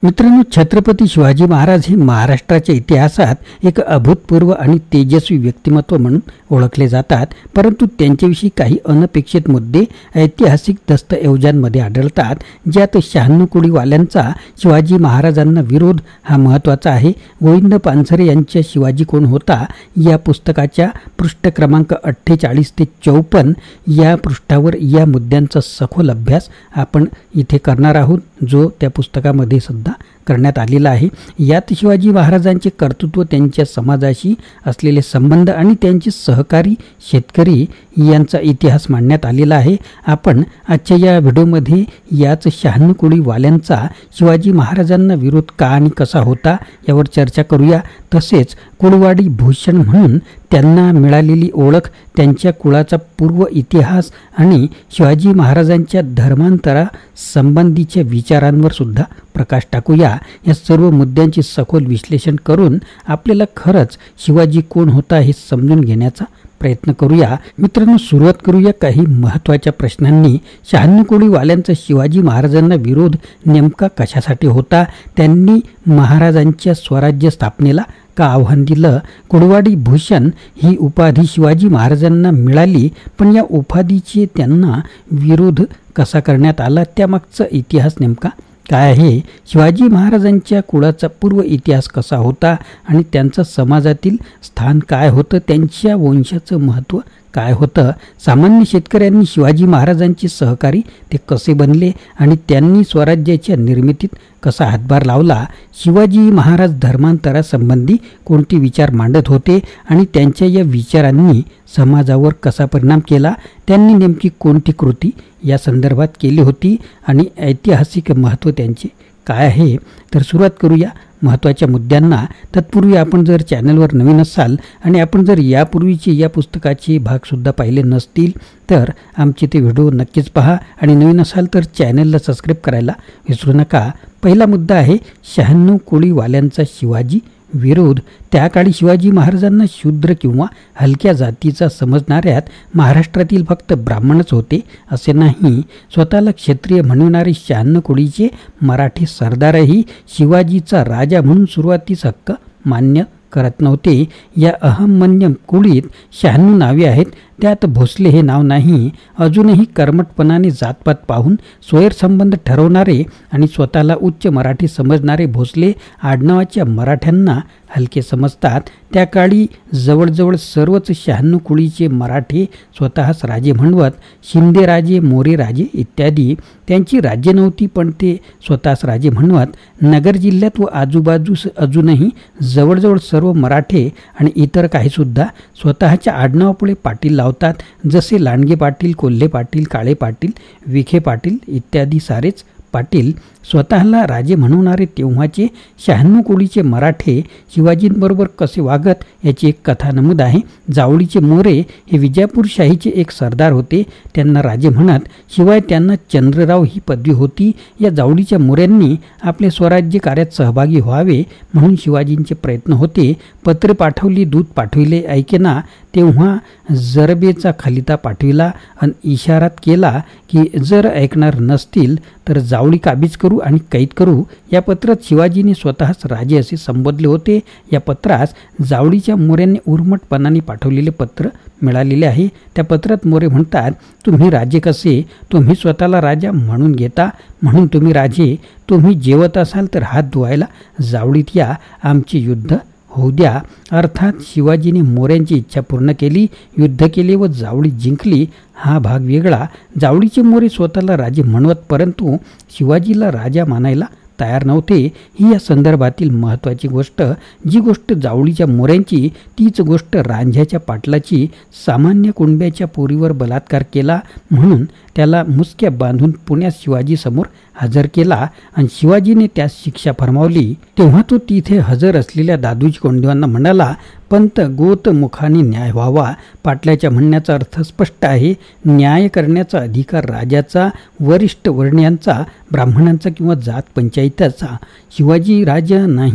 मित्रांनो, छत्रपती शिवाजी महाराज हे महाराष्ट्राच्या इतिहासात एक अभूतपूर्व आणि तेजस्वी व्यक्तिमत्व म्हणून ओळखले जातात. परंतु त्यांच्याविषयी काही अनपेक्षित मुद्दे ऐतिहासिक दस्तऐवजांमध्ये आढळतात, ज्यात 96 कोळीवाल्यांचा शिवाजी महाराजांना विरोध हा महत्त्वाचा आहे. गोविंद पानसरे यांच्या शिवाजी कोण होता या पुस्तकाच्या पृष्ठ क्रमांक 48 ते 54 या पृष्ठावर या मुद्द्यांचा सखोल अभ्यास आपण इथे करणार आहोत, जो त्या पुस्तकामध्ये सुद्धा करण्यात आलेला आहे. यात शिवाजी महाराजांचे कर्तृत्व, त्यांच्या समाजाशी असलेले संबंध आणि त्यांचे सहकारी शेतकरी यांचा इतिहास मांडण्यात आलेला आहे. आपण आजच्या या व्हिडिओमध्ये याच 96 कोळीवाल्यांचा शिवाजी महाराजांना विरोध का आणि कसा होता यावर चर्चा करूया. तसेच कुळवाडी भूषण म्हणून त्यांना मिळालेली ओळख, त्यांच्या कुळाचा पूर्व इतिहास आणि शिवाजी महाराजांच्या धर्मांतरा संबंधीच्या विचारांवर सुद्धा प्रकाश टाकूया. या सर्व मुद्द्यांचे सखोल विश्लेषण करून आपल्याला खरंच शिवाजी कोण होता हे समजून घेण्याचा प्रयत्न करूया. मित्रांनो, सुरुवात करूया काही महत्त्वाच्या प्रश्नांनी. 96 कोळीवाल्यांचा शिवाजी महाराजांना विरोध नेमका कशासाठी होता? त्यांनी महाराजांच्या स्वराज्य स्थापनेला का आव्हान दिलं? कुळवाडी भूषण ही उपाधी शिवाजी महाराजांना मिळाली, पण या उपाधीचे त्यांना विरोध कसा करण्यात आला? त्यामागचा इतिहास नेमका काय आहे? शिवाजी महाराजांच्या कुळाचा पूर्व इतिहास कसा होता आणि त्यांचं समाजातील स्थान काय होतं? त्यांच्या वंशाचं महत्त्व काय होतं? सामान्य शेतकऱ्यांनी शिवाजी महाराजांचे सहकारी ते कसे बनले आणि त्यांनी स्वराज्याच्या निर्मितीत कसा हातभार लावला? शिवाजी महाराज धर्मांतरासंबंधी कोणते विचार मांडत होते आणि त्यांच्या या विचारांनी समाजावर कसा परिणाम केला? त्यांनी नेमकी कोणती कृती या संदर्भात केली होती आणि ऐतिहासिक महत्त्व त्यांचे काय आहे? तर सुरुवात करूया महत्त्वाच्या मुद्द्यांना. तत्पूर्वी आपण जर चॅनलवर नवीन असाल आणि आपण जर यापूर्वीचे या पुस्तकाचे भागसुद्धा पाहिले नसतील तर आमचे ते व्हिडिओ नक्कीच पहा आणि नवीन असाल तर चॅनलला सबस्क्राईब करायला विसरू नका. पहिला मुद्दा आहे 96 कोळीवाल्यांचा शिवाजी विरोध. त्या काळी शिवाजी महाराजांना शूद्र किंवा हलक्या जातीचा समजणाऱ्यात महाराष्ट्रातील फक्त ब्राह्मणच होते असे नाही. स्वतःला क्षत्रिय म्हणणारे 96 कोळीचे मराठी सरदारही शिवाजीचा राजा म्हणून सुरुवातीस हक्क मान्य करत नव्हते. या अहमन्यम कुळीत 96 नावे आहेत, त्यात भोसले हे नाव नाही. अजूनही कर्मठपणाने जातपात पाहून स्वैरसंबंध ठरवणारे आणि स्वतःला उच्च मराठी समजणारे भोसले आडनावाच्या मराठ्यांना हलके समजतात. त्या काळी जवळजवळ सर्वच 96 कुळीचे मराठे स्वतःस राजे म्हणवत. शिंदे राजे, मोरे राजे इत्यादी त्यांची राज्य नव्हती, पण ते स्वतःस राजे म्हणवत. नगर जिल्ह्यात व आजूबाजूस अजूनही जवळजवळ सर्व मराठे आणि इतर काहीसुद्धा स्वतःच्या आडनावापुढे पाटील लावतात, जसे लांडगे पाटील, कोल्हे पाटील, काळे पाटील, विखे पाटील इत्यादी सारेच पाटील. स्वतःला राजे म्हणवणारे तेव्हाचे 96 कोळीचे मराठे शिवाजींबरोबर कसे वागत याची एक कथा नमूद आहे. जावळीचे मोरे हे विजापूर शाहीचे एक सरदार होते. त्यांना राजे म्हणत, शिवाय त्यांना चंद्रराव ही पदवी होती. या जावळीच्या मोऱ्यांनी आपले स्वराज्य कार्यात सहभागी व्हावे म्हणून शिवाजींचे प्रयत्न होते. पत्रे पाठवली, दूध पाठविले, ऐकेना तेव्हा जरबेचा खलिता पाठविला आणि इशारात केला की जर ऐकणार नसतील तर जावळी काबीज करू आणि कैद करू. या पत्रात शिवाजींनी स्वतःच राजे असे संबोधले होते. या पत्रास जावळीच्या मोऱ्यांनी उर्मटपणाने पाठवलेले पत्र मिळालेले आहे. त्या पत्रात मोरे म्हणतात, तुम्ही राजे कसे? तुम्ही स्वतःला राजा म्हणून घेता, म्हणून तुम्ही राजे. तुम्ही जेवत असाल तर हात धुवायला जावळीत या, आमचे युद्ध होऊ द्या. अर्थात शिवाजीने मोऱ्यांची इच्छा पूर्ण केली, युद्ध केले व जावळी जिंकली. हा भाग वेगळा. जावळीचे मोरे स्वतःला राजे म्हणवत, परंतु शिवाजीला राजा मानायला तयार नव्हते. ही या संदर्भातील महत्त्वाची गोष्ट. जी गोष्ट जावळीच्या मोऱ्यांची, तीच गोष्ट रांझ्याच्या पाटलाची. सामान्य कुणब्याच्या पोरीवर बलात्कार केला म्हणून त्याला मुसक्या बांधून पुण्यात शिवाजीसमोर हजर केला आणि शिवाजीने त्यास शिक्षा फरमावली. तेव्हा तो तिथे हजर असलेल्या दादूजी कोंडदेवांना म्हणाला, पंत गोत मुखाने न्याय व्हावा. पाटलाच्या म्हणण्याचा अर्थ स्पष्ट आहे. न्याय करण्याचा अधिकार राजाचा, वरिष्ठ वर्णियांचा, ब्राह्मणांचा किंवा जात पंचायताचा. शिवाजी राजा नाही,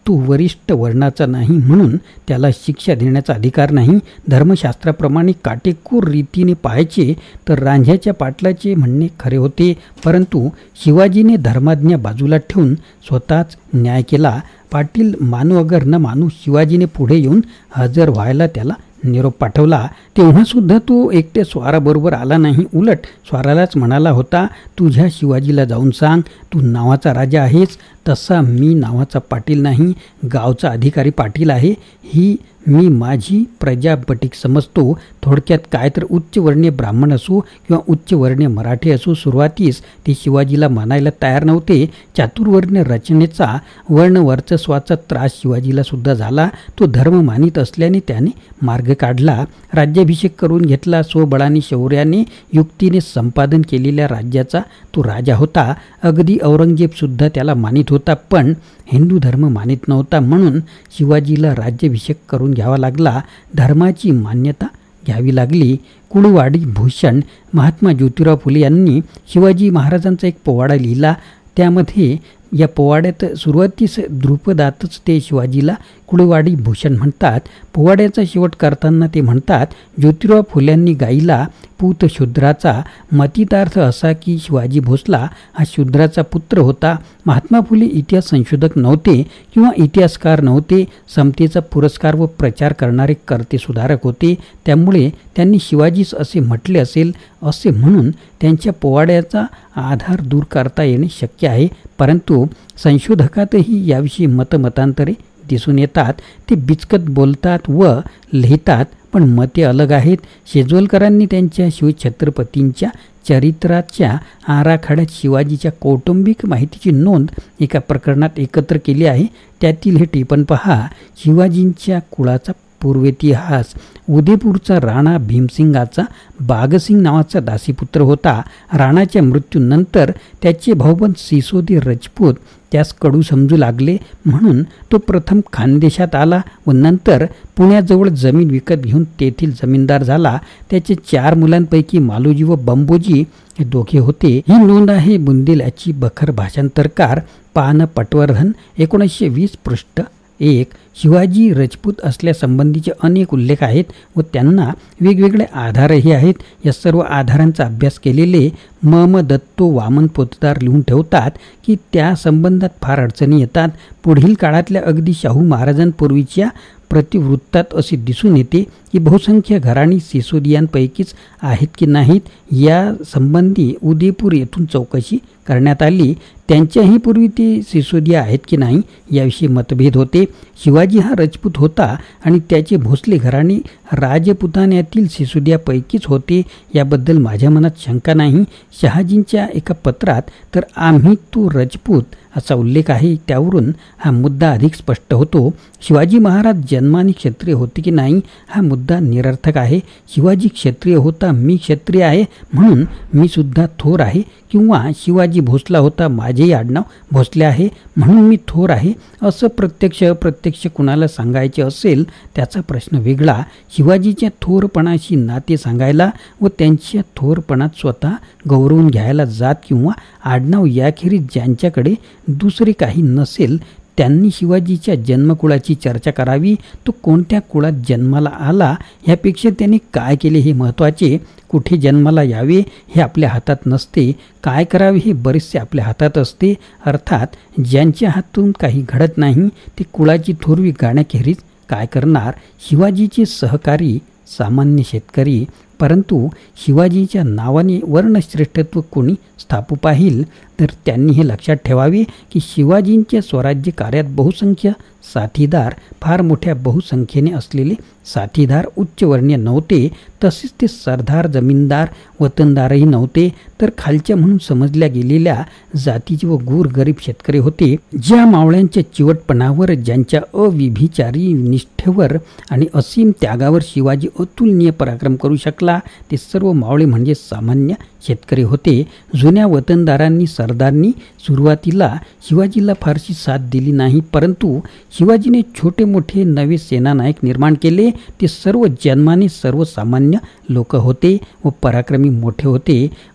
तो वरिष्ठ वर्णाचा नाही म्हणून त्याला शिक्षा देण्याचा अधिकार नाही. धर्मशास्त्राप्रमाणे काटेकोर रीतीने पाहायचे तर रांझ्याच्या पाटलाचे म्हणणे खरे होते, परंतु शिवाजीने धर्माज्ञा बाजूला ठेवून स्वतःच न्याय केला. पाटील मानू अगर न मानू शिवाजीने पुढे येऊन हजर व्हायला त्याला निरोप पाठवला. तेव्हासुद्धा तो एकट्या स्वाराबरोबर आला नाही, उलट स्वारालाच म्हणाला होता, तुझ्या शिवाजीला जाऊन सांग, तू नावाचा राजा आहेस, तसा मी नावाचा पाटील नाही, गावचा अधिकारी पाटील आहे. ही मी माझी प्रजापटीक समजतो. थोडक्यात काय तर उच्चवर्णीय ब्राह्मण असो किंवा उच्चवर्णीय मराठी असो, सुरुवातीस ते शिवाजीला मानायला तयार नव्हते. चातुर्वर्ण्य रचनेचा वर्णवर्चस्वाचा त्रास शिवाजीला सुद्धा झाला. तो धर्म मानित असल्याने त्याने मार्ग काढला, राज्याभिषेक करून घेतला. स्वबळाने शौर्याने युक्तीने संपादन केलेल्या राज्याचा तो राजा होता. अगदी औरंगजेबसुद्धा त्याला मानित होता, पण हिंदू धर्म मानित नव्हता, म्हणून शिवाजीला राज्याभिषेक करून घ्यावा लागला, धर्माची मान्यता घ्यावी लागली. कुळवाडी भूषण महात्मा ज्योतिराव फुले यांनी शिवाजी महाराजांचा एक पोवाडा लिहिला. त्यामध्ये या पोवाड्यात सुरुवातीस द्रुपदातच ते शिवाजीला कुळवाडी भूषण म्हणतात. पोवाड्याचा शेवट करताना ते म्हणतात, ज्योतिराव फुल्यांनी गायला पूत शूद्राचा, मतितार्थ असा की शिवाजी भोसला हा शूद्राचा पुत्र होता. महात्मा फुले इतिहास संशोधक नव्हते किंवा इतिहासकार नव्हते, समतेचा पुरस्कार व प्रचार करणारे कर्ते सुधारक होते. त्यामुळे त्यांनी शिवाजीस असे म्हटले असेल असे म्हणून त्यांच्या पोवाड्याचा आधार दूर करता येणे शक्य आहे, परंतु संशोधकातही याविषयी मतमतांतरे दिसून येतात. ते बिचकत बोलतात व लिहितात, पण मते अलग आहेत. शेजवलकरांनी त्यांच्या शिवछत्रपतींच्या चरित्राच्या आराखड्यात शिवाजीच्या कौटुंबिक माहितीची नोंद एका प्रकरणात एकत्र केली आहे. त्यातील हे टिपण पहा, शिवाजींच्या कुळाचा पूर्वेतिहास. उदयपूरचा राणा भीमसिंगाचा बागसिंग नावाचा दासीपुत्र होता. राणाच्या मृत्यूनंतर त्याचे भाऊबंद सिसोदी राजपूत त्यास कडू समजू लागले, म्हणून तो प्रथम खानदेशात आला व नंतर पुण्याजवळ जमीन विकत घेऊन तेथील जमीनदार झाला. त्याचे 4 मुलांपैकी मालोजी व बंबोजी हे दोघे होते. ही नोंद आहे बुंदेल्याची. बखर भाषांतरकार पान पटवर्धन 1920 पृष्ठ 1. शिवाजी राजपूत असल्यासंबंधीचे अनेक उल्लेख आहेत व त्यांना वेगवेगळे आधारही आहेत. या सर्व आधारांचा अभ्यास केलेले म दत्तो वामन पोतदार लिहून ठेवतात की त्या संबंधात फार अडचणी येतात. पुढील काळातल्या अगदी शाहू महाराजांपूर्वीच्या प्रतिवृत्तात असे दिसून येते की बहुसंख्य घराणी सिसोदियांपैकीच आहेत की नाहीत या संबंधी उदयपूर येथून चौकशी करण्यात आली. त्यांच्याही पूर्वी ते सिसोदिया आहेत की नाही याविषयी मतभेद होते. शिवाजी हा राजपूत होता आणि त्याचे भोसले घराणे राजपुतान्यातील सिसोदियापैकीच होते याबद्दल माझ्या मनात शंका नाही. शहाजींच्या एका पत्रात तर आम्ही तो राजपूत असा उल्लेख आहे, त्यावरून हा मुद्दा अधिक स्पष्ट होतो. शिवाजी महाराज जन्माने क्षत्रिय होते की नाही हा मुद्दा निरर्थक आहे. शिवाजी क्षत्रिय होता, मी क्षत्रिय आहे म्हणून मी सुद्धा थोर आहे, किंवा शिवाजी भोसला होता, माझेही आडनाव भोसले आहे म्हणून मी थोर आहे, असं प्रत्यक्ष अप्रत्यक्ष कुणाला सांगायचे असेल त्याचा प्रश्न वेगळा. शिवाजीच्या थोरपणाशी नाते सांगायला व त्यांच्या थोरपणात स्वतः गौरवून घ्यायला जात किंवा आडनाव याखेरीज ज्यांच्याकडे दुसरे काही नसेल त्यांनी शिवाजीच्या जन्मकुळाची चर्चा करावी. तो कोणत्या कुळात जन्माला आला ह्यापेक्षा त्याने काय केले हे महत्त्वाचे. कुठे जन्माला यावे हे आपल्या हातात नसते, काय करावे हे बरेचसे आपल्या हातात असते. अर्थात ज्यांच्या हातून काही घडत नाही ते कुळाची थोरवी गाण्याखेरीज काय करणार. शिवाजीचे सहकारी सामान्य शेतकरी, परंतु शिवाजीच्या नावाने वर्णश्रेष्ठत्व कोणी स्थापू पाहिल तर त्यांनी हे लक्षात ठेवावे की शिवाजींच्या स्वराज्य कार्यात बहुसंख्य साथीदार, फार मोठ्या बहुसंख्येने असलेले साथीदार उच्चवर्णीय नव्हते. तसेच ते सरदार, जमीनदार, वतनदारही नव्हते, तर खालच्या म्हणून समजल्या गेलेल्या जातीचे व गोरगरीब शेतकरी होते. ज्या मावळ्यांच्या चिवटपणावर, ज्यांच्या अविभिचारी निष्ठेवर आणि असीम त्यागावर शिवाजी अतुलनीय पराक्रम करू शकला ते सर्व मावळे म्हणजे सामान्य शेतकरी होते. जुन्या वतनदारांनी, सरदारांनी सुरुवातीला शिवाजीला फारशी साथ दिली नाही, परंतु शिवाजीने छोटे मोठे नवे सेनानायक निर्माण केले. ते सर्व जन्माने सर्वसामान्य लोक होते व पराक्रमी मोठे होते.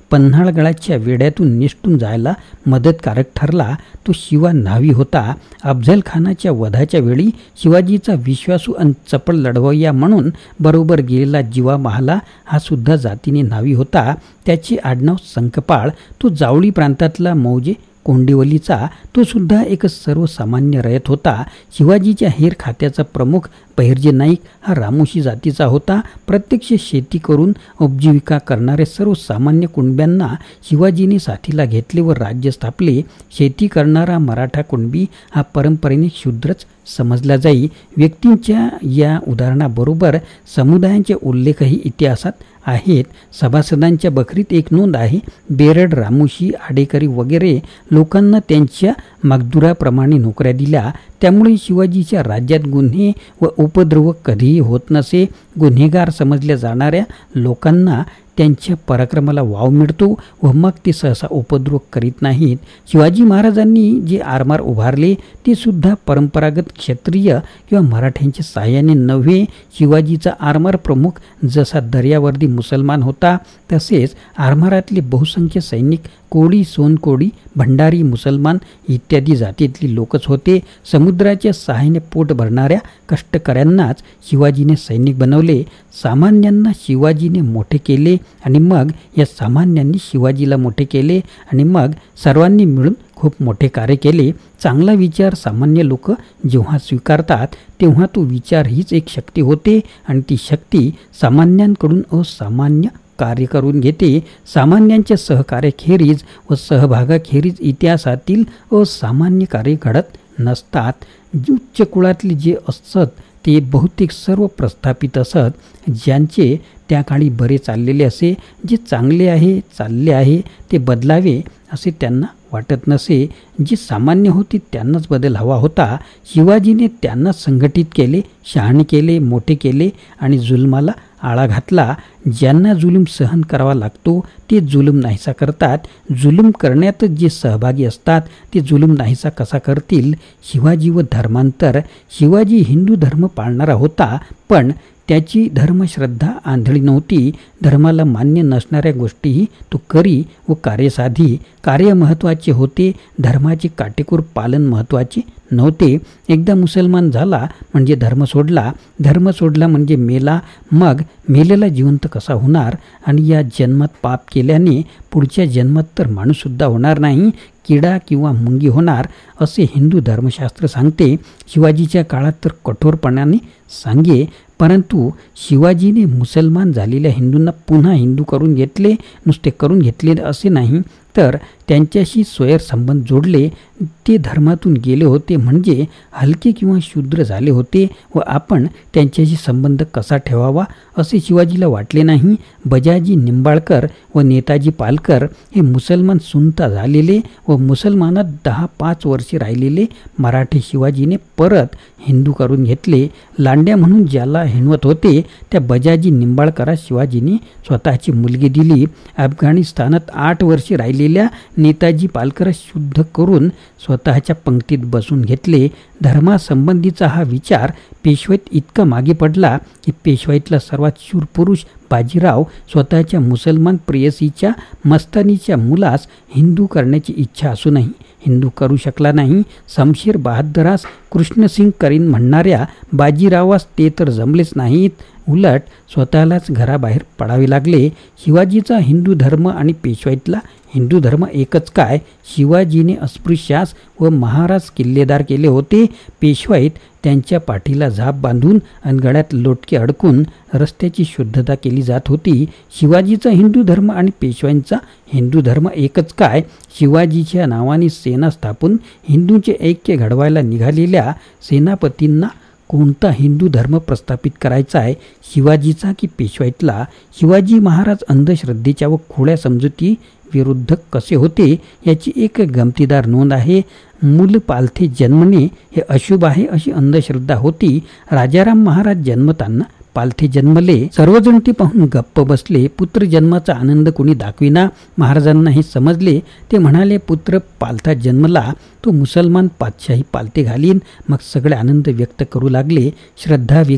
पन्हाळगडाच्या वेड्यातून निसटून जायला मदतकारक ठरला तो शिवा न्हावी होता. अफझल खानाच्या वधाच्या वेळी शिवाजीचा विश्वासू आणि चपळ लढवय्या म्हणून बरोबर गेलेला जिवा महाला हा सुद्धा जातीने न्हावी होता. त्याचे आडनाव संकपाळ. तो जावळी प्रांतातला मौजे कोंडिवलीचा. तो सुद्धा एक सर्वसामान्य रयत होता. शिवाजीच्या हेर खात्याचा प्रमुख बहिर्जे नाईक हा रामोशी जातीचा होता. प्रत्यक्ष शेती करून उपजीविका करणारे सर्वसामान्य कुणब्यांना शिवाजीने साथीला घेतले व राज्य स्थापले. शेती करणारा मराठा कुणबी हा परंपरेने शूद्रच समजला जाई. व्यक्तींच्या या उदाहरणाबरोबर समुदायांचे उल्लेखही इतिहासात आहेत. सभासदांच्या बखरीत एक नोंद आहे. बेरड, रामोशी, आडेकरी वगैरे लोकांना त्यांच्या मजदुराप्रमाणे नोकऱ्या दिल्या. त्यामुळे शिवाजीच्या राज्यात गुन्हे व उपद्रव कधीही होत नसे. गुन्हेगार समजल्या जाणाऱ्या लोकांना त्यांच्या पराक्रमाला वाव मिळतो व मग ते सहसा उपद्रव करीत नाहीत. शिवाजी महाराजांनी जे आरमार उभारले ते सुद्धा परंपरागत क्षत्रिय किंवा मराठ्यांच्या साहाय्याने नव्हे. शिवाजीचा आरमार प्रमुख जसा दर्यावर्दी मुसलमान होता तसेच आरमारातले बहुसंख्य सैनिक कोळी, सोनकोळी, भंडारी, मुसलमान इत्यादी जातीतली लोकच होते. समुद्राच्या सहाय्याने पोट भरणाऱ्या कष्टकऱ्यांनाच शिवाजीने सैनिक बनवले. सामान्यांना शिवाजीने मोठे केले आणि मग या सामान्यांनी शिवाजीला मोठे केले आणि मग सर्वांनी मिळून खूप मोठे कार्य केले. चांगला विचार सामान्य लोक जेव्हा स्वीकारतात तेव्हा तो विचार हीच एक शक्ती होते आणि ती शक्ती सामान्यांकडून असामान्य कार्य करून घेते. सामान्यांच्या सहकार्याखेरीज व सहभागाखेरीज इतिहासातील असामान्य कार्य घडत नसतात. उच्च कुळातले जे असत ते बहुतेक सर्व प्रस्थापित असत. ज्यांचे त्या काळी बरे चाललेले असे. जे चालले आहे ते बदलावे असे त्यांना वाटत नसे. जे सामान्य होते त्यांनाच बदल हवा होता. शिवाजीने त्यांना संघटित केले, शहाणे केले, मोठे केले आणि जुलमाला आळा घातला. ज्यांना जुलूम सहन करावा लागतो ते जुलूम नाहीसा करतात. जुलूम करण्यातच जे सहभागी असतात ते जुलूम नाहीसा कसा करतील? शिवाजी व धर्मांतर. शिवाजी हिंदू धर्म पाळणारा होता, पण त्याची धर्मश्रद्धा आंधळी नव्हती. धर्माला मान्य नसणाऱ्या गोष्टीही तो करी व कार्यसाधी. कार्य महत्त्वाचे होते, धर्माचे काटेकोर पालन महत्त्वाचे नव्हते. एकदा मुसलमान झाला म्हणजे धर्म सोडला, धर्म सोडला म्हणजे मेला. मग मेलेला जिवंत कसा होणार? आणि या जन्मात पाप केल्याने पुढच्या जन्मात तर माणूससुद्धा होणार नाही, किडा किंवा मुंगी होणार असे हिंदू धर्मशास्त्र सांगते. शिवाजीच्या काळात तर कठोरपणाने सांगे. परंतु शिवाजीने मुसलमान झालेल्या हिंदूंना पुन्हा हिंदू करून घेतले. नुसते करून घेतले असे नाही, तर त्यांच्याशी स्वैर संबंध जोडले. ते धर्मातून गेले होते म्हणजे हलके किंवा शूद्र झाले होते व आपण त्यांच्याशी संबंध कसा ठेवावा असे शिवाजीला वाटले नाही. बजाजी निंबाळकर व नेताजी पालकर हे मुसलमान सुनता झालेले व मुसलमानात 10-5 वर्षे राहिलेले मराठी शिवाजीने परत हिंदू करून घेतले. लांड्या म्हणून ज्याला हिणवत होते त्या बजाजी निंबाळकरास शिवाजीने स्वतःची मुलगी दिली. अफगाणिस्तानात 8 वर्षे राहिलेल्या नेताजी पालकरास शुद्ध करून स्वतःच्या पंक्तीत बसून घेतले. धर्मासंबंधीचा हा विचार पेशवाईत इतका मागे पडला की पेशवाईतला सर्वात शूर पुरुष बाजीराव स्वतःच्या मुसलमान प्रेयसीच्या मस्तानीच्या मुलास हिंदू करण्याची इच्छा असूनही हिंदू करू शकला नाही. शमशेर बहादरास कृष्णसिंग करीन म्हणणाऱ्या बाजीरावास ते तर जमलेच नाहीत, उलट स्वतःलाच घराबाहेर पडावे लागले. शिवाजीचा हिंदू धर्म आणि पेशवाईतला हिंदू धर्म एकच काय? शिवाजीने अस्पृश्यास व महाराज किल्लेदार केले होते. पेशवाईत त्यांच्या पाठीला झाप बांधून आणि गळ्यात लोटके अडकून रस्त्याची शुद्धता केली जात होती. शिवाजीचा हिंदू धर्म आणि पेशवाईंचा हिंदू धर्म एकच काय? शिवाजीच्या नावाने सेना स्थापून हिंदूंचे ऐक्य घडवायला निघालेल्या सेनापतींना कोणता हिंदू धर्म प्रस्थापित करायचा आहे, शिवाजीचा की पेशवाईतला? शिवाजी महाराज अंधश्रद्धेच्या व खोड्या समजुती विरुद्ध कसे होते याची एक गमतीदार नोंद आहे. मूल पालथे जन्मणे हे अशुभ आहे अशी अंधश्रद्धा होती. राजाराम महाराज जन्मताना पालथे जन्मले. सर्वजण ते पाहून गप्प बसले. पुत्र जन्माचा आनंद कोणी दाखविना. महाराजांना हे समजले. ते म्हणाले, पुत्र पालथा जन्मला तो मुसलमान पातशाही पालथे घालीन. मग सगळे आनंद व्यक्त करू लागले. श्रद्धा वेगळी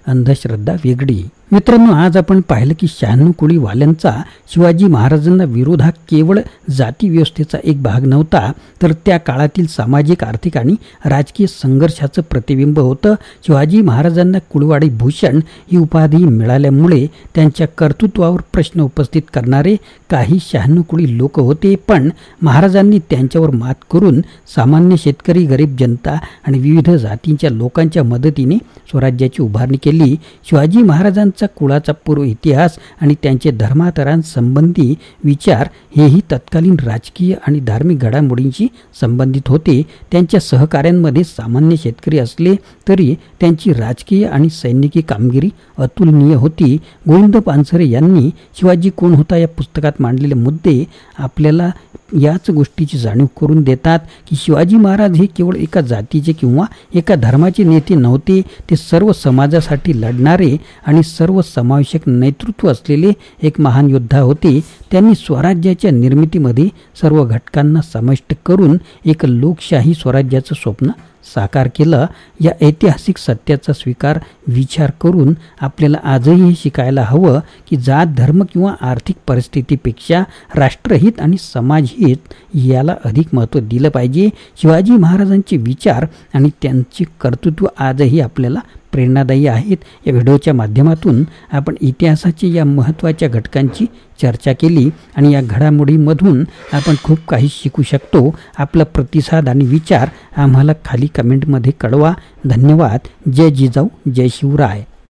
अंधश्रद्धा वेगळी. मित्रांनो, आज आपण पाहिलं की 96 कोळीवाल्यांचा शिवाजी महाराजांना विरोध हा केवळ जाती व्यवस्थेचा एक भाग नव्हता, तर त्या काळातील सामाजिक, आर्थिक आणि राजकीय संघर्षाचं प्रतिबिंब होतं. शिवाजी महाराजांना कुळवाडी भूषण ही उपाधी मिळाल्यामुळे त्यांच्या कर्तृत्वावर प्रश्न उपस्थित करणारे काही 96 कोळी लोक होते, पण महाराजांनी त्यांच्यावर मात करून सामान्य शेतकरी, गरीब जनता आणि विविध जातींच्या लोकांच्या मदतीने स्वराज्याची उभारणी केली. शिवाजी महाराजांचा कुळाचा पूर्व इतिहास आणि त्यांचे धर्मांतरांसंबंधी विचार हेही तत्कालीन राजकीय आणि धार्मिक घडामोडींशी संबंधित होते. त्यांच्या सहकाऱ्यांमध्ये सामान्य शेतकरी असले तरी त्यांची राजकीय आणि सैनिकी कामगिरी अतुलनीय होती. गोविंद पानसरे यांनी शिवाजी कोण होता या पुस्तकात मांडलेले मुद्दे आपल्याला याच गोष्टीची जाणीव करून देतात की शिवाजी महाराज हे केवळ एका जातीचे किंवा एका धर्माचे नेते नव्हते. ते सर्व समाजासाठी लढणारे आणि सर्व समावेशक नेतृत्व असलेले एक महान योद्धा होते. त्यांनी स्वराज्याच्या निर्मितीमध्ये सर्व घटकांना समाविष्ट करून एक लोकशाही स्वराज्याचं स्वप्न साकार केलं. या ऐतिहासिक सत्याचा स्वीकार, विचार करून आपल्याला आजही हे शिकायला हवं की जात, धर्म किंवा आर्थिक परिस्थितीपेक्षा राष्ट्रहित आणि समाजहित याला अधिक महत्त्व दिलं पाहिजे. शिवाजी महाराजांचे विचार आणि त्यांचे कर्तृत्व आजही आपल्याला प्रेरणादायी आहेत. या व्हिडिओच्या माध्यमातून आपण इतिहासाच्या या महत्त्वाच्या घटकांची चर्चा केली आणि या घडामोडीमधून आपण खूप काही शिकू शकतो. आपला प्रतिसाद आणि विचार आम्हाला खाली कमेंटमध्ये कळवा. धन्यवाद. जय जिजाऊ, जय शिवराय.